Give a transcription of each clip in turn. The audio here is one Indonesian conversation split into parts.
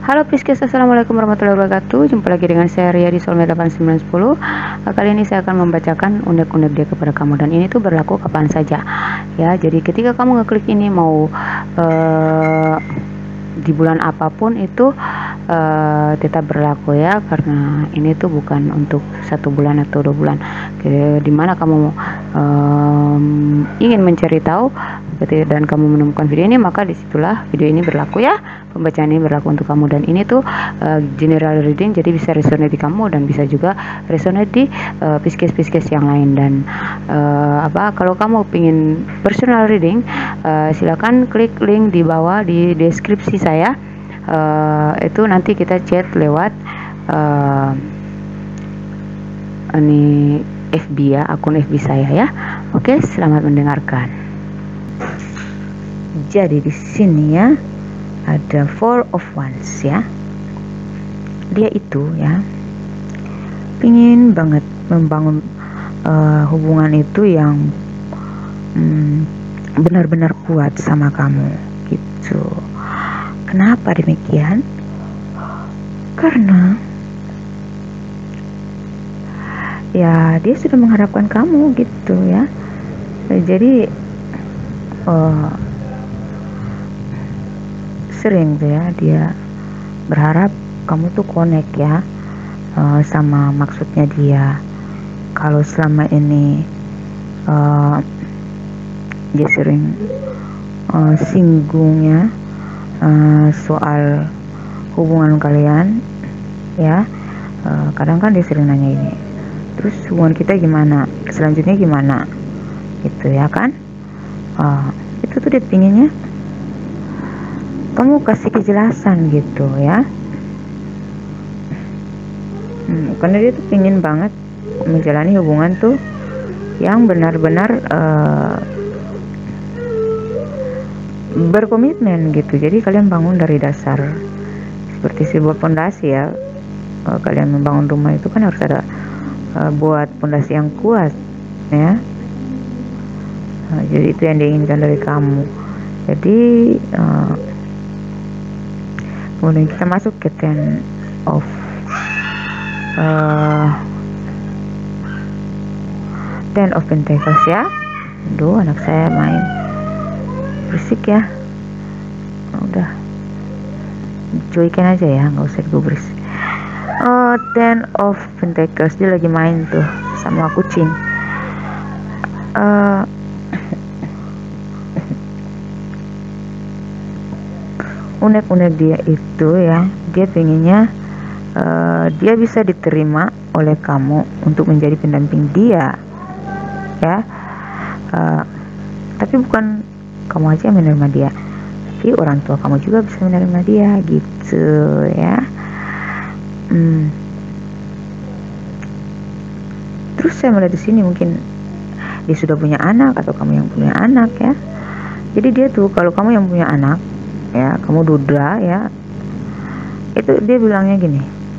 Halo Priskes, assalamualaikum warahmatullahi wabarakatuh. Jumpa lagi dengan saya Ria di Soulmate 8910. Kali ini saya akan membacakan unek-unek dia kepada kamu, dan ini tuh berlaku kapan saja ya. Jadi ketika kamu ngeklik ini, mau di bulan apapun itu tetap berlaku ya, karena ini tuh bukan untuk 1 bulan atau 2 bulan. Dimana kamu ingin mencari tahu dan kamu menemukan video ini, maka disitulah video ini berlaku ya. Pembacaan ini berlaku untuk kamu, dan ini tuh general reading, jadi bisa resonate di kamu dan bisa juga resonate di Pisces yang lain. Dan kalau kamu ingin personal reading, silakan klik link di bawah di deskripsi saya. Itu nanti kita chat lewat ini FB ya, akun FB saya ya. Oke, selamat mendengarkan. Jadi di sini ya ada Four of Wands ya. Dia itu ya pingin banget membangun hubungan itu yang benar-benar kuat sama kamu gitu. Kenapa demikian? Karena ya dia sudah mengharapkan kamu gitu ya. Jadi sering tuh ya dia berharap kamu tuh connect ya sama maksudnya dia. Kalau selama ini dia sering singgung ya soal hubungan kalian ya, kadang kan dia sering nanya ini, terus hubungan kita gimana, selanjutnya gimana gitu ya kan. Itu tuh dia pinginnya kamu kasih kejelasan gitu ya. Karena dia tuh pingin banget menjalani hubungan tuh yang benar-benar berkomitmen gitu. Jadi kalian bangun dari dasar seperti sebuah pondasi ya. Kalian membangun rumah itu kan harus ada buat pondasi yang kuat ya. Jadi itu yang diinginkan dari kamu. Jadi kemudian kita masuk ke Ten of Pentacles ya. Aduh, anak saya main berisik ya. Udah cuekin aja ya, nggak usah digubris. Ten of Pentacles, dia lagi main tuh sama kucing. Unek-unek dia itu ya, dia pengennya dia bisa diterima oleh kamu untuk menjadi pendamping dia ya. Tapi bukan kamu aja yang menerima dia, tapi orang tua kamu juga bisa menerima dia gitu ya. Terus saya melihat di sini mungkin dia sudah punya anak atau kamu yang punya anak ya. Jadi dia tuh, kalau kamu yang punya anak ya, kamu dudra ya, itu dia bilangnya gini,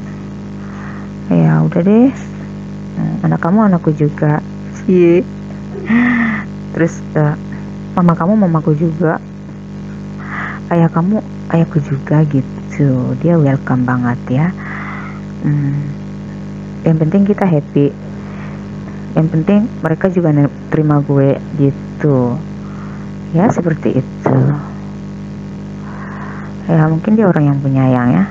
ya udah deh, anak kamu anakku juga sih. Terus mama kamu mamaku juga, ayah kamu ayahku juga gitu. Dia welcome banget ya. Yang penting kita happy, yang penting mereka juga terima gue gitu ya, seperti itu ya. Mungkin dia orang yang penyayang ya.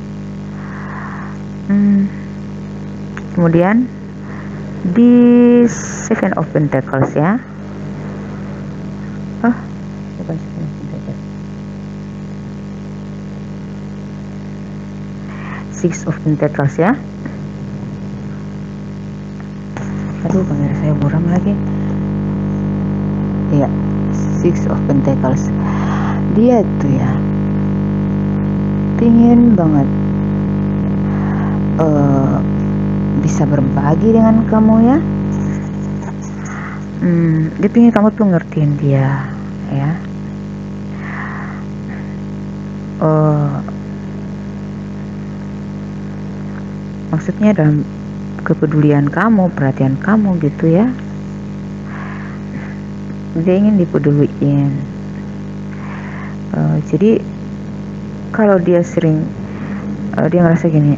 Kemudian di Seven of Pentacles ya, bukan Seven of Pentacles, Six of Pentacles ya. Aduh, kamera saya buram lagi ya. Six of Pentacles, dia tuh ya pingin banget bisa berbagi dengan kamu ya. Dia pingin kamu tuh ngertiin dia ya. Maksudnya dalam kepedulian kamu, perhatian kamu gitu ya. Dia ingin dipeduliin. Jadi kalau dia sering dia ngerasa gini,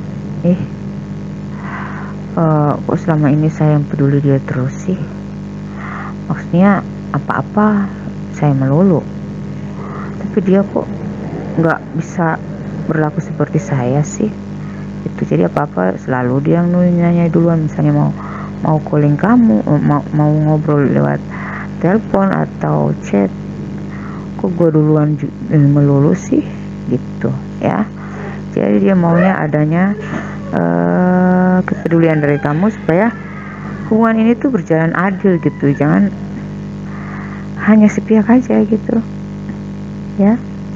kok selama ini saya yang peduli dia terus sih, maksudnya apa-apa saya melulu, tapi dia kok nggak bisa berlaku seperti saya sih itu. Jadi apa-apa selalu dia yang nanya duluan, misalnya mau calling kamu, mau ngobrol lewat telepon atau chat, kok gue duluan melulu sih gitu ya. Jadi dia maunya adanya kepedulian dari kamu supaya hubungan ini tuh berjalan adil gitu, jangan hanya sepihak aja gitu ya.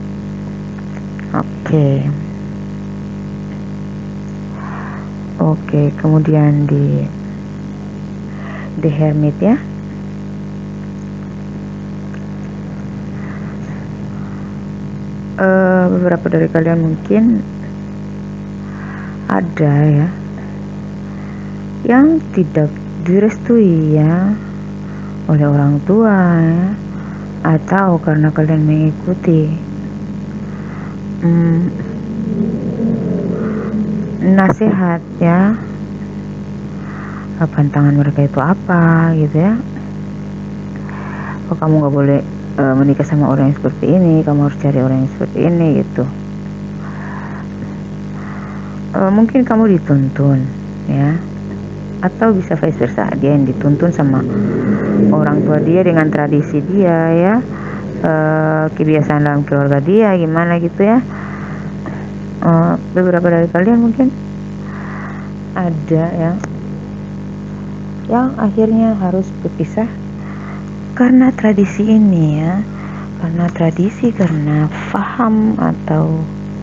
Oke, kemudian di The Hermit ya. Beberapa dari kalian mungkin ada ya yang tidak direstui ya oleh orang tua ya, atau karena kalian mengikuti nasihat ya, pantangan mereka itu apa gitu ya. Kamu nggak boleh menikah sama orang yang seperti ini, kamu harus cari orang yang seperti ini gitu. Mungkin kamu dituntun ya, atau bisa vice versa, dia yang dituntun sama orang tua dia dengan tradisi dia ya, kebiasaan dalam keluarga dia gimana gitu ya. Beberapa dari kalian mungkin ada ya yang akhirnya harus berpisah karena tradisi ini ya, karena tradisi, karena paham atau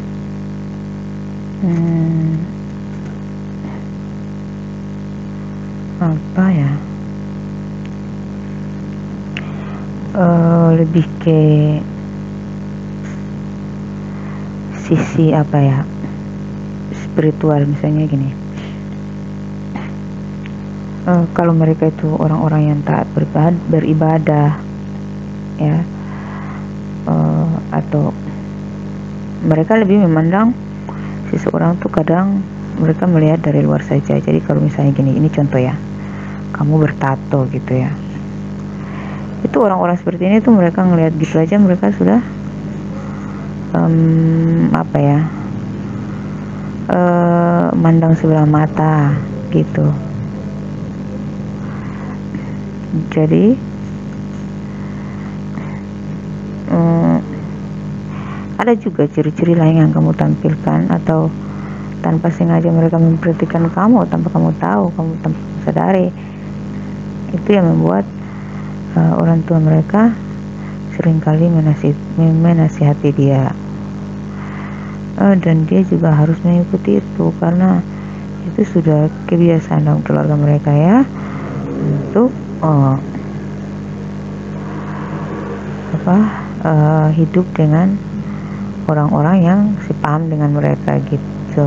apa ya, lebih ke sisi apa ya, spiritual. Misalnya gini, kalau mereka itu orang-orang yang taat beribadah ya, atau mereka lebih memandang seseorang tuh kadang mereka melihat dari luar saja. Jadi kalau misalnya gini, ini contoh ya, kamu bertato gitu ya, itu orang-orang seperti ini tuh mereka ngelihat gitu aja mereka sudah apa ya, mandang sebelah mata gitu. Jadi ada juga ciri-ciri lain yang kamu tampilkan, atau tanpa sengaja mereka memperhatikan kamu tanpa kamu tahu, kamu tanpa sadari. Itu yang membuat orang tua mereka seringkali menasihati dia, dan dia juga harus mengikuti itu karena itu sudah kebiasaan dalam keluarga mereka ya, untuk hidup dengan orang-orang yang sepaham dengan mereka gitu.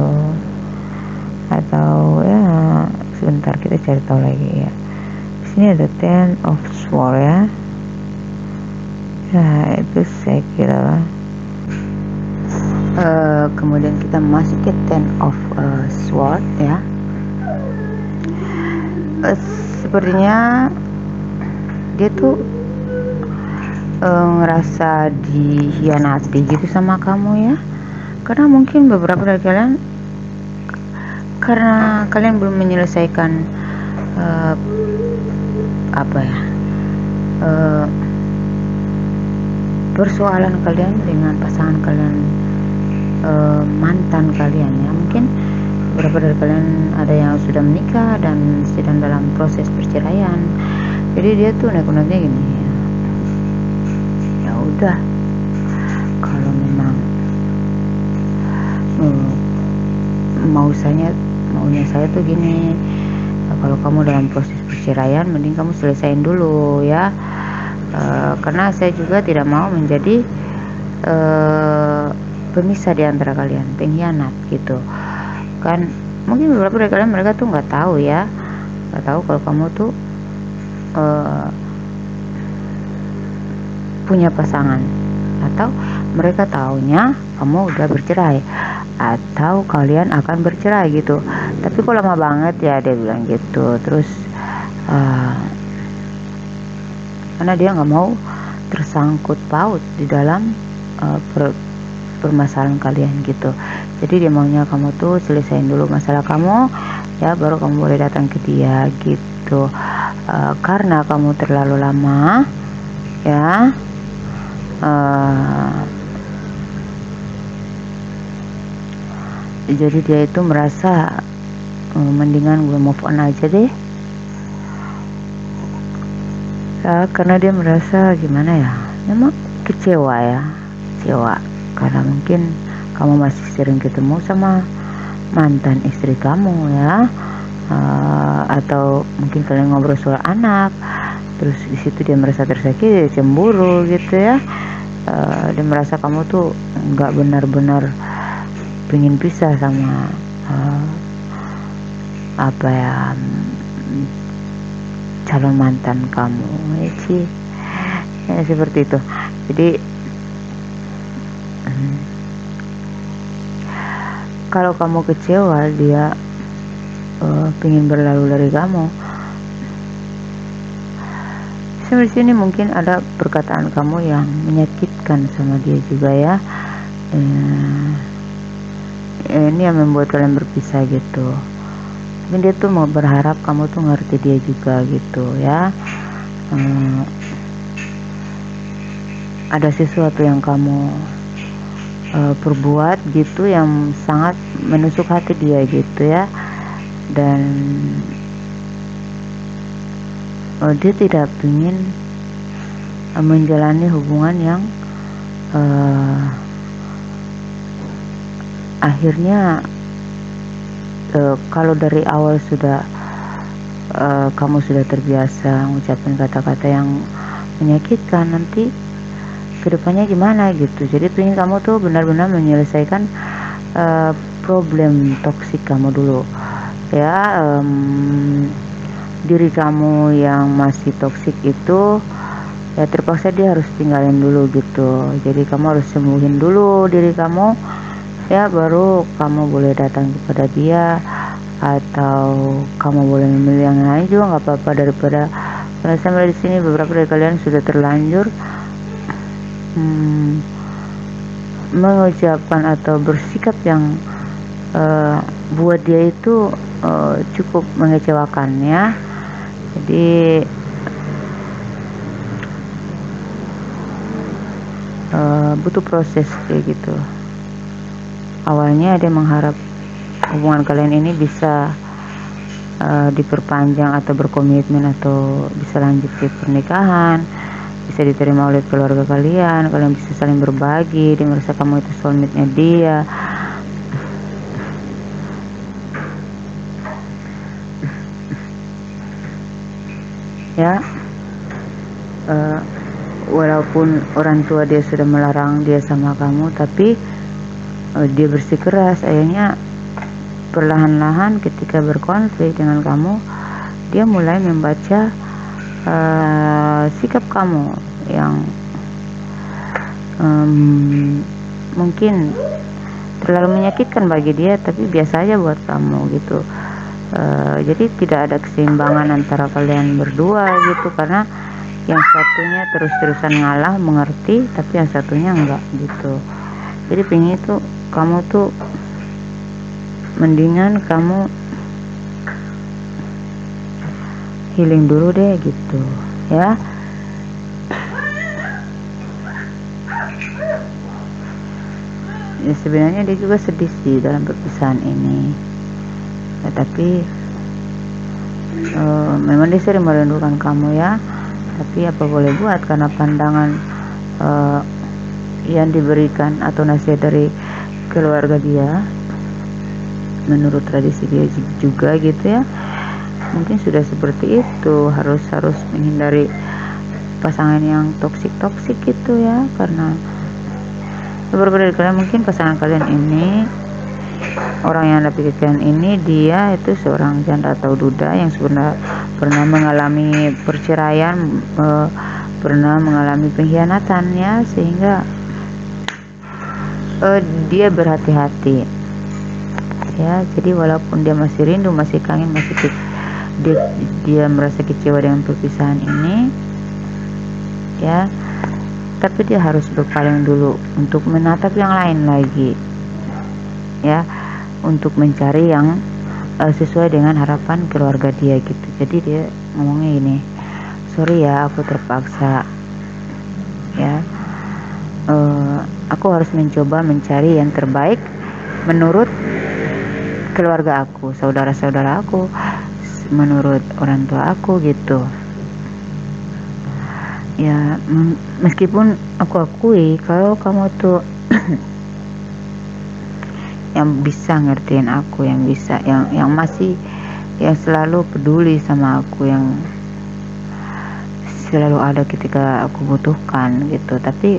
Atau ya, sebentar kita cari tahu lagi ya. Di sini ada Ten of Swords ya. Nah itu saya kira kemudian kita masuk ke Ten of Swords ya. Sepertinya dia tuh ngerasa dihianati gitu sama kamu ya, karena mungkin beberapa dari kalian, karena kalian belum menyelesaikan persoalan kalian dengan pasangan kalian, mantan kalian ya. Mungkin beberapa dari kalian ada yang sudah menikah dan sedang dalam proses perceraian. Jadi dia tuh unek-uneknya gini ya, udah kalau memang maunya saya tuh gini, kalau kamu dalam proses perceraian mending kamu selesain dulu ya, karena saya juga tidak mau menjadi pemisah di antara kalian, pengkhianat gitu kan. Mungkin beberapa dari kalian mereka tuh nggak tahu ya, nggak tahu kalau kamu tuh punya pasangan, atau mereka taunya kamu udah bercerai, atau kalian akan bercerai gitu. Tapi kok lama banget ya, dia bilang gitu. Terus karena dia nggak mau tersangkut paut di dalam permasalahan kalian gitu. Jadi dia maunya kamu tuh selesain dulu masalah kamu ya, baru kamu boleh datang ke dia gitu. Karena kamu terlalu lama ya, jadi dia itu merasa mendingan gue move on aja deh ya, karena dia merasa gimana ya, memang kecewa karena mungkin kamu masih sering ketemu sama mantan istri kamu ya, atau mungkin kalian ngobrol soal anak, terus di situ dia merasa tersakiti, cemburu gitu ya. Dia merasa kamu tuh nggak benar-benar pengen pisah sama calon mantan kamu ya sih ya, seperti itu. Jadi kalau kamu kecewa dia pengen berlalu dari kamu, di sini mungkin ada perkataan kamu yang menyakitkan sama dia juga ya. Ini yang membuat kalian berpisah gitu. Mungkin dia tuh mau berharap kamu tuh ngerti dia juga gitu ya. Ada sesuatu yang kamu perbuat gitu yang sangat menusuk hati dia gitu ya, dan dia tidak ingin menjalani hubungan yang akhirnya kalau dari awal sudah kamu sudah terbiasa mengucapkan kata-kata yang menyakitkan, nanti kedepannya gimana gitu. Jadi pengen kamu tuh benar-benar menyelesaikan problem toksik kamu dulu ya. Diri kamu yang masih toksik itu ya terpaksa dia harus tinggalin dulu gitu. Jadi kamu harus sembuhin dulu diri kamu ya, baru kamu boleh datang kepada dia, atau kamu boleh memilih yang lain juga nggak apa-apa, daripada karena sampai di sini beberapa dari kalian sudah terlanjur mengucapkan atau bersikap yang buat dia itu cukup mengecewakan ya. Jadi butuh proses kayak gitu. Awalnya dia mengharap hubungan kalian ini bisa diperpanjang atau berkomitmen atau bisa lanjut ke pernikahan, bisa diterima oleh keluarga kalian bisa saling berbagi. Dia merasa kamu itu soulmate-nya dia. Ya, walaupun orang tua dia sudah melarang dia sama kamu, tapi dia bersikeras. Akhirnya perlahan-lahan ketika berkonflik dengan kamu, dia mulai membaca sikap kamu yang mungkin terlalu menyakitkan bagi dia, tapi biasa aja buat kamu gitu. Jadi tidak ada keseimbangan antara kalian berdua gitu, karena yang satunya terus-terusan ngalah mengerti, tapi yang satunya enggak gitu. Jadi pengen itu kamu tuh mendingan kamu healing dulu deh gitu ya. Ya sebenarnya dia juga sedih sih dalam perpisahan ini ya, tapi memang dia sering merindukan kamu ya, tapi apa boleh buat, karena pandangan yang diberikan atau nasihat dari keluarga dia, menurut tradisi dia juga gitu ya, mungkin sudah seperti itu, harus menghindari pasangan yang toksik gitu ya. Karena beberapa dari kalian, mungkin pasangan kalian ini, orang yang Anda pikirkan ini, dia itu seorang janda atau duda yang sebenarnya pernah mengalami perceraian, pernah mengalami pengkhianatan ya, sehingga dia berhati-hati ya. Jadi walaupun dia masih rindu, masih kangen, dia merasa kecewa dengan perpisahan ini ya, tapi dia harus berpaling dulu untuk menatap yang lain lagi ya, untuk mencari yang sesuai dengan harapan keluarga dia gitu. Jadi dia ngomongnya gini, sorry ya aku terpaksa ya, aku harus mencoba mencari yang terbaik menurut keluarga aku, saudara-saudara aku, menurut orang tua aku gitu ya. Meskipun aku akui kalau kamu tuh yang bisa ngertiin aku, yang bisa, yang masih, yang selalu peduli sama aku, yang selalu ada ketika aku butuhkan gitu, tapi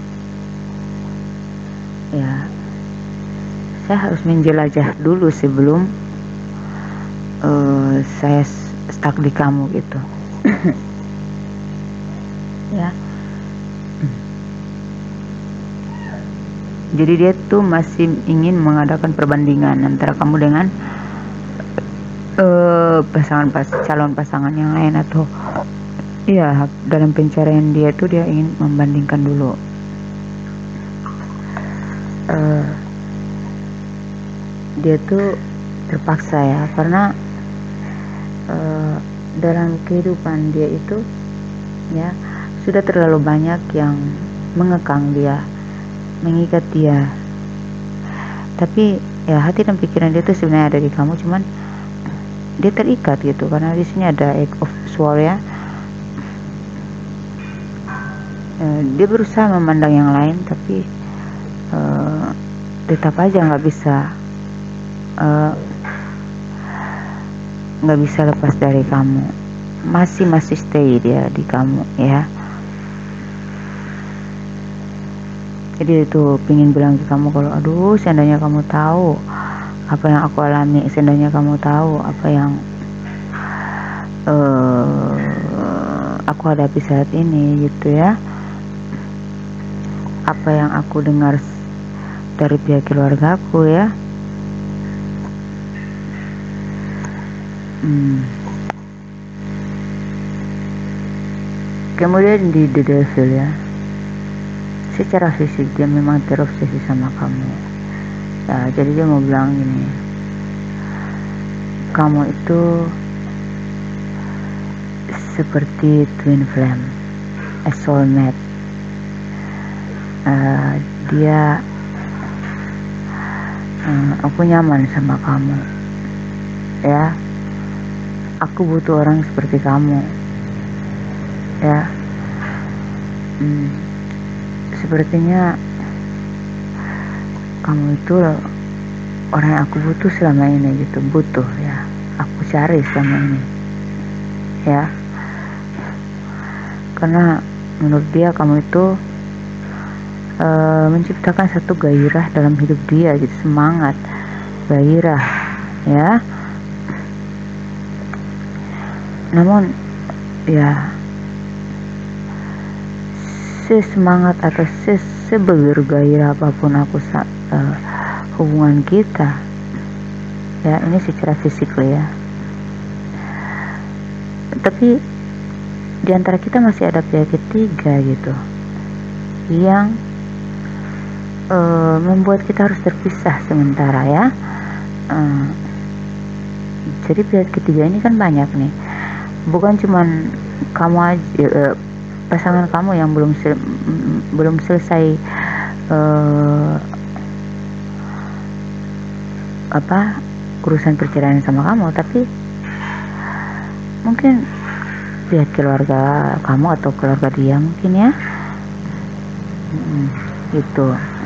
ya saya harus menjelajah dulu sebelum saya stuck di kamu gitu ya. Jadi dia tuh masih ingin mengadakan perbandingan antara kamu dengan calon pasangan yang lain, atau iya, dalam pencarian dia tuh dia ingin membandingkan dulu. Dia tuh terpaksa ya, karena dalam kehidupan dia itu ya sudah terlalu banyak yang mengekang dia, mengikat dia. Tapi ya hati dan pikiran dia tuh sebenarnya ada di kamu, cuman dia terikat gitu karena di sini ada Eight of Swords ya. Dia berusaha memandang yang lain, tapi tetap aja nggak bisa lepas dari kamu, masih stay dia di kamu ya. Jadi itu pingin bilang ke kamu kalau aduh seandainya kamu tahu apa yang aku alami, seandainya kamu tahu apa yang aku hadapi saat ini gitu ya, apa yang aku dengar dari pihak keluarga aku ya. Kemudian di The Devil ya, secara fisik dia memang terobsesi sama kamu ya. Jadi dia mau bilang gini, kamu itu seperti twin flame, a soulmate. Aku nyaman sama kamu ya, aku butuh orang seperti kamu ya. Sepertinya kamu itu orang yang aku butuh selama ini gitu, butuh ya, aku cari selama ini ya. Karena menurut dia kamu itu menciptakan satu gairah dalam hidup dia gitu, semangat, gairah ya. Namun ya sesemangat atau sebergairah apapun hubungan kita ya, ini secara fisik loh ya, tapi diantara kita masih ada pihak ketiga gitu yang membuat kita harus terpisah sementara ya. Jadi pihak ketiga ini kan banyak nih, bukan cuman kamu aja, pasangan kamu yang belum selesai urusan perceraian sama kamu, tapi mungkin pihak keluarga kamu atau keluarga dia mungkin ya, gitu.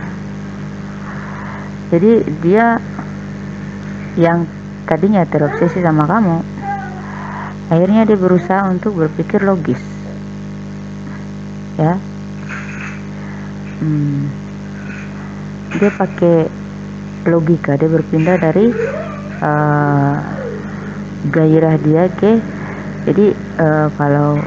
Jadi dia yang tadinya terobsesi sama kamu, akhirnya dia berusaha untuk berpikir logis ya. Dia pakai logika, dia berpindah dari gairah dia ke, jadi kalau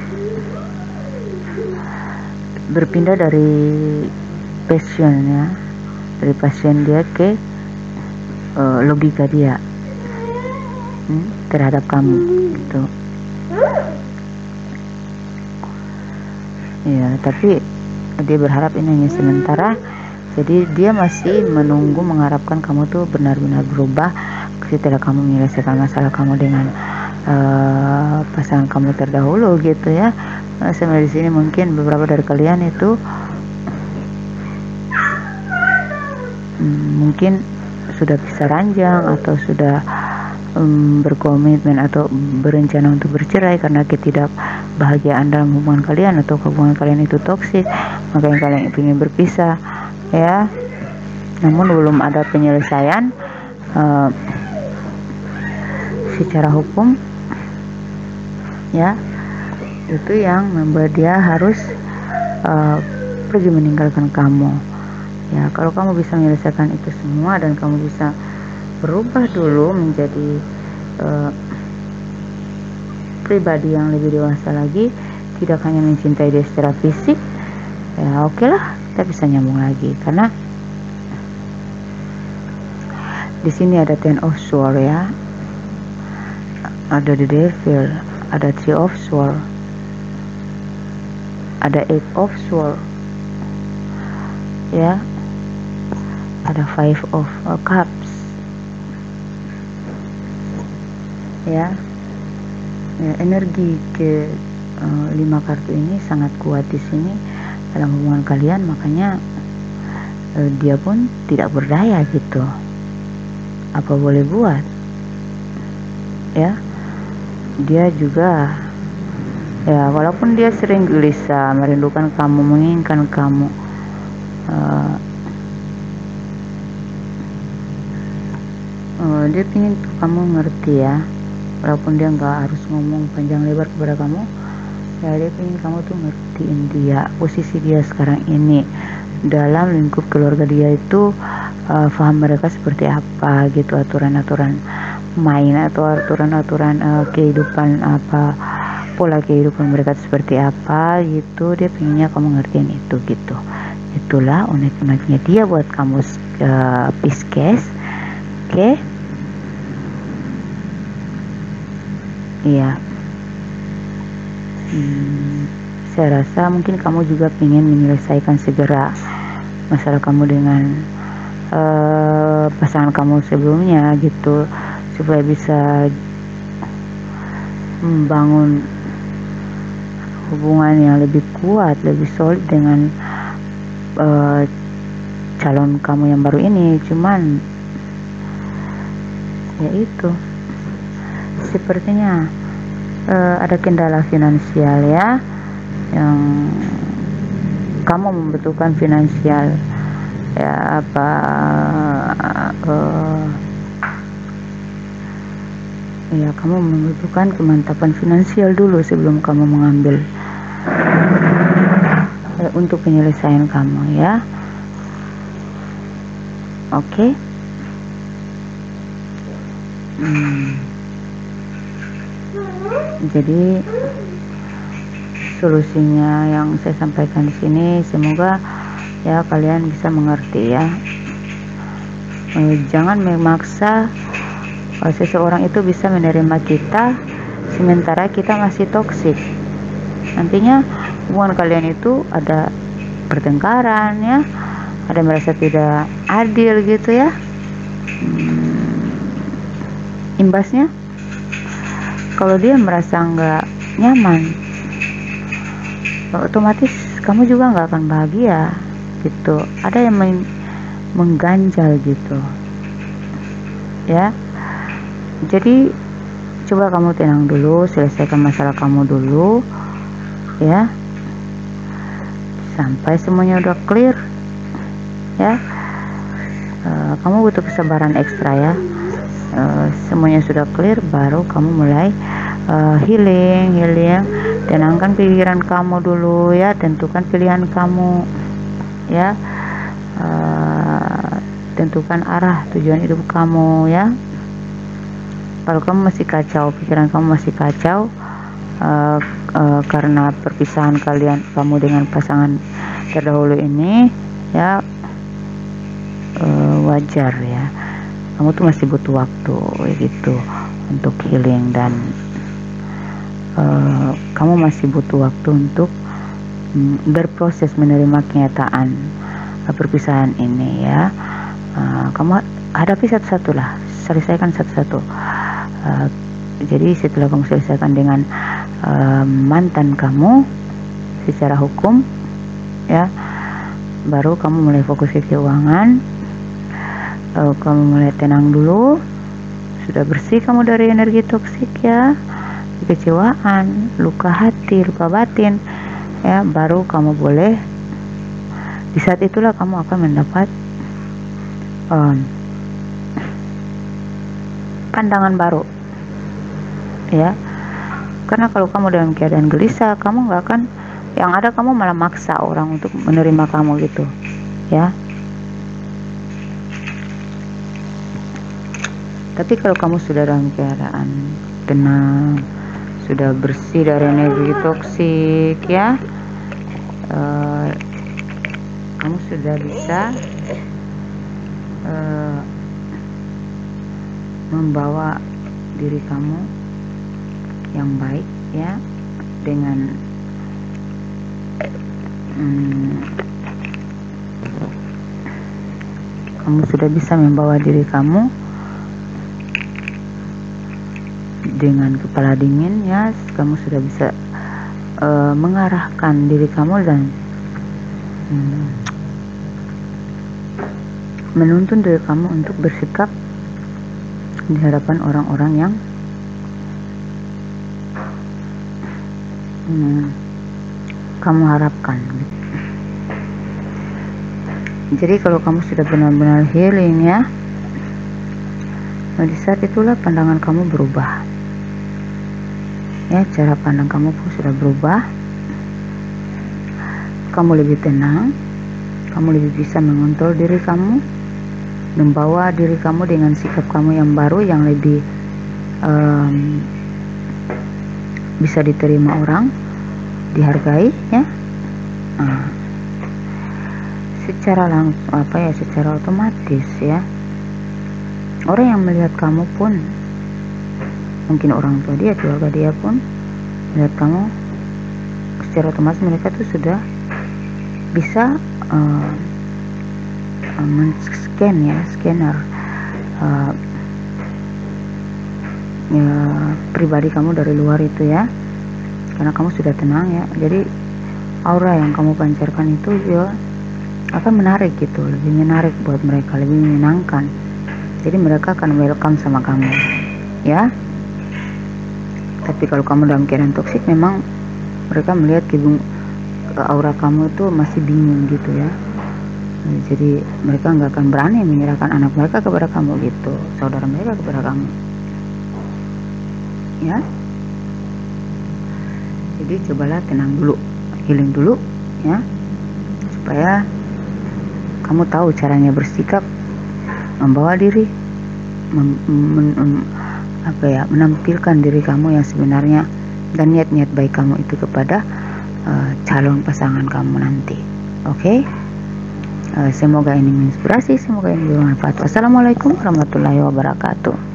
berpindah dari passion ya, dari passion dia ke logika dia terhadap kamu gitu ya. Tapi dia berharap ini hanya sementara, jadi dia masih menunggu, mengharapkan kamu tuh benar-benar berubah setelah kamu menyelesaikan masalah kamu dengan pasangan kamu terdahulu gitu ya. Sampai di sini mungkin beberapa dari kalian itu mungkin sudah bisa ranjang atau sudah berkomitmen atau berencana untuk bercerai karena ketidakbahagiaan dalam hubungan kalian atau hubungan kalian itu toksik, makanya kalian ingin berpisah ya. Namun belum ada penyelesaian secara hukum ya, itu yang membuat dia harus pergi meninggalkan kamu ya. Kalau kamu bisa menyelesaikan itu semua dan kamu bisa berubah dulu menjadi pribadi yang lebih dewasa lagi, tidak hanya mencintai dia secara fisik ya, oke lah, kita bisa nyambung lagi. Karena di sini ada Ten of Swords ya, ada the Devil, ada Three of Swords, ada Eight of Swords ya, ada Five of Cups ya. Energi ke 5 kartu ini sangat kuat di sini dalam hubungan kalian, makanya dia pun tidak berdaya gitu, apa boleh buat ya. Dia juga ya, walaupun dia sering gelisah, merindukan kamu, menginginkan kamu, dia ingin kamu ngerti ya, walaupun dia nggak harus ngomong panjang lebar kepada kamu ya, dia ingin kamu tuh ngertiin dia, posisi dia sekarang ini dalam lingkup keluarga dia itu, paham mereka seperti apa gitu, aturan-aturan main atau aturan-aturan kehidupan, apa pola kehidupan mereka seperti apa gitu. Dia pengennya kamu ngertiin itu gitu. Itulah unek-uneknya dia buat kamu Pisces. Oke. Iya. Saya rasa mungkin kamu juga ingin menyelesaikan segera masalah kamu dengan pasangan kamu sebelumnya gitu, supaya bisa membangun hubungan yang lebih kuat, lebih solid dengan calon kamu yang baru ini. Cuman ya itu, sepertinya ada kendala finansial ya, yang kamu membutuhkan finansial ya, apa ya, kamu membutuhkan kemantapan finansial dulu sebelum kamu mengambil untuk penyelesaian kamu ya. Oke. Jadi solusinya yang saya sampaikan di sini, semoga ya kalian bisa mengerti ya. Jangan memaksa seseorang itu bisa menerima kita sementara kita masih toksik. Nantinya hubungan kalian itu ada pertengkaran ya, ada merasa tidak adil gitu ya. Imbasnya kalau dia merasa nggak nyaman, otomatis kamu juga nggak akan bahagia gitu. Ada yang mengganjal gitu ya. Jadi coba kamu tenang dulu, selesaikan masalah kamu dulu ya, sampai semuanya udah clear ya. Kamu butuh kesabaran ekstra ya. Semuanya sudah clear, baru kamu mulai healing. Tenangkan pikiran kamu dulu ya, tentukan pilihan kamu ya, tentukan arah tujuan hidup kamu ya. Kalau kamu masih kacau, pikiran kamu masih kacau karena perpisahan kamu dengan pasangan terdahulu ini ya, wajar ya. kamu tuh masih butuh waktu gitu untuk healing, dan kamu masih butuh waktu untuk berproses menerima kenyataan perpisahan ini ya. Kamu hadapi satu-satu lah, selesaikan satu-satu. Jadi setelah kamu selesaikan dengan mantan kamu secara hukum ya, baru kamu mulai fokus ke keuangan. Kamu mulai tenang dulu, sudah bersih kamu dari energi toksik ya, kekecewaan, luka hati, luka batin ya, baru kamu boleh, di saat itulah kamu akan mendapat pandangan baru ya. Karena kalau kamu dalam keadaan gelisah, kamu nggak akan, yang ada kamu malah maksa orang untuk menerima kamu gitu ya. Tapi kalau kamu sudah dalam keadaan tenang, sudah bersih dari energi toksik ya, kamu sudah bisa membawa diri kamu yang baik ya, dengan kamu sudah bisa membawa diri kamu dengan kepala dingin ya. Kamu sudah bisa mengarahkan diri kamu dan menuntun diri kamu untuk bersikap di hadapan orang-orang yang kamu harapkan. Jadi kalau kamu sudah benar-benar healing ya, di saat itulah pandangan kamu berubah ya, cara pandang kamu pun sudah berubah. Kamu lebih tenang, kamu lebih bisa mengontrol diri kamu, membawa diri kamu dengan sikap kamu yang baru, yang lebih bisa diterima orang, dihargai ya. Secara langsung secara otomatis ya, orang yang melihat kamu pun, mungkin orang tua dia, keluarga dia pun melihat kamu, secara otomatis mereka tuh sudah bisa men-scan ya, scanner pribadi kamu dari luar itu ya, karena kamu sudah tenang ya. Jadi aura yang kamu pancarkan itu ya akan menarik gitu, lebih menarik buat mereka, lebih menyenangkan. Jadi mereka akan welcome sama kamu ya. Tapi kalau kamu dalam keadaan toksik, memang mereka melihat aura kamu itu masih bingung gitu ya. Jadi mereka nggak akan berani menyerahkan anak mereka kepada kamu gitu, saudara mereka kepada kamu ya. Jadi cobalah tenang dulu, healing dulu ya, supaya kamu tahu caranya bersikap, membawa diri, menampilkan diri kamu yang sebenarnya, dan niat-niat baik kamu itu kepada calon pasangan kamu nanti. Oke? Semoga ini menginspirasi, semoga ini bermanfaat. Wassalamualaikum warahmatullahi wabarakatuh.